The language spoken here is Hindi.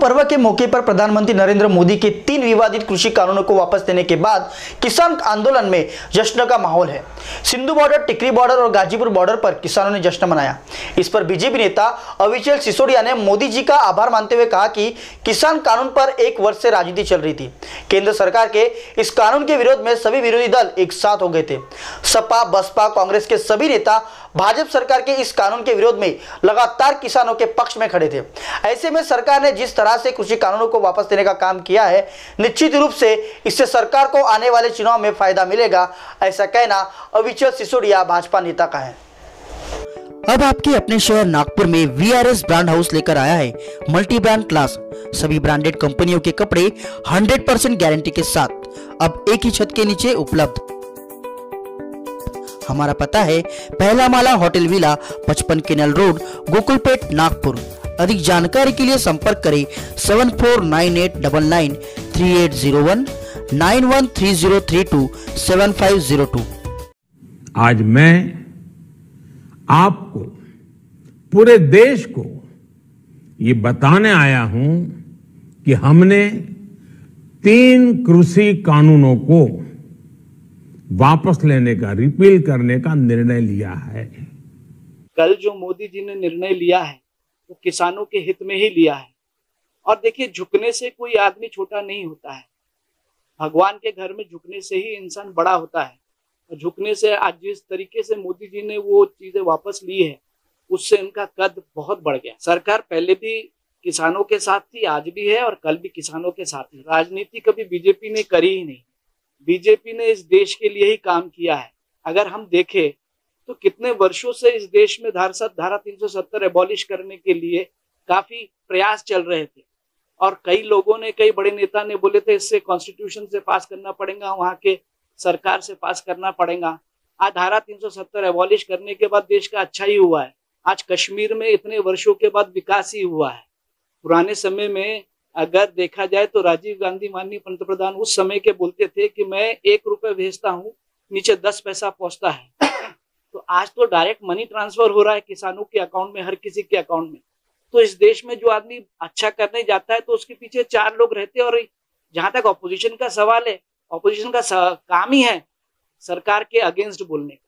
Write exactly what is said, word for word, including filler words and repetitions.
पर्व के मौके पर प्रधानमंत्री नरेंद्र मोदी के तीन विवादित कृषि कानूनों को वापस लेने के बाद किसान आंदोलन में जश्न का माहौल है। सिंधु बॉर्डर, टिकरी बॉर्डर और गाजीपुर बॉर्डर पर किसानों ने जश्न मनाया। इस पर बीजेपी नेता अविचल सिसोदिया ने मोदी जी का आभार मानते हुए कहा कि किसान कानून पर एक वर्ष से राजनीति चल रही थी। केंद्र सरकार के इस कानून के विरोध में सभी विरोधी दल एक साथ हो गए थे। सपा, बसपा, कांग्रेस के सभी नेता भाजपा सरकार के इस कानून के विरोध में लगातार किसानों के पक्ष में खड़े थे। ऐसे में सरकार ने जिस तरह से कृषि कानूनों को वापस लेने का काम किया है, निश्चित रूप से इससे सरकार को आने वाले चुनाव में फायदा मिलेगा, ऐसा कहना अविचल सिसोदिया भाजपा नेता का है। अब आपके अपने शहर नागपुर में V R S brand house लेकर आया है मल्टी ब्रांड क्लास। सभी ब्रांडेड कंपनियों के कपड़े हंड्रेड परसेंट गारंटी के साथ अब एक ही छत के नीचे उपलब्ध। हमारा पता है पहला माला होटल विला, पचपन कैनाल रोड, गोकुलपेट, नागपुर। अधिक जानकारी के लिए संपर्क करें seven four nine eight nine nine three eight zero one, nine one three zero three two seven five zero two. आज मैं आपको, पूरे देश को ये बताने आया हूं कि हमने तीन कृषि कानूनों को वापस लेने का, रिपील करने का निर्णय लिया है। कल जो मोदी जी ने निर्णय लिया है वो किसानों के हित में ही लिया है। और देखिए, झुकने से कोई आदमी छोटा नहीं होता है। भगवान के घर में झुकने से ही इंसान बड़ा होता है। और झुकने से आज जिस तरीके से मोदी जी ने वो चीजें वापस ली है, उससे इनका कद बहुत बढ़ गया। सरकार पहले भी किसानों के साथ थी, आज भी है और कल भी किसानों के साथ है। राजनीति कभी बीजेपी ने करी ही नहीं। बीजेपी ने इस देश के लिए ही काम किया है। अगर हम देखें तो कितने वर्षों से इस देश में धारा धारा तीन सौ सत्तर एबॉलिश करने के लिए काफी प्रयास चल रहे थे। और कई लोगों ने, कई बड़े नेता ने बोले थे इससे कॉन्स्टिट्यूशन से पास करना पड़ेगा, वहां के सरकार से पास करना पड़ेगा। आज धारा तीन सौ सत्तर एबॉलिश करने के बाद देश का अच्छा ही हुआ है। आज कश्मीर में इतने वर्षों के बाद विकास ही हुआ है। पुराने समय में अगर देखा जाए तो राजीव गांधी माननीय पंतप्रधान उस समय के बोलते थे कि मैं एक रुपए भेजता हूँ, नीचे दस पैसा पहुंचता है। तो आज तो डायरेक्ट मनी ट्रांसफर हो रहा है किसानों के अकाउंट में, हर किसी के अकाउंट में। तो इस देश में जो आदमी अच्छा करने जाता है तो उसके पीछे चार लोग रहते हैं। और जहां तक ऑपोजिशन का सवाल है, ऑपोजिशन का काम ही है सरकार के अगेंस्ट बोलने।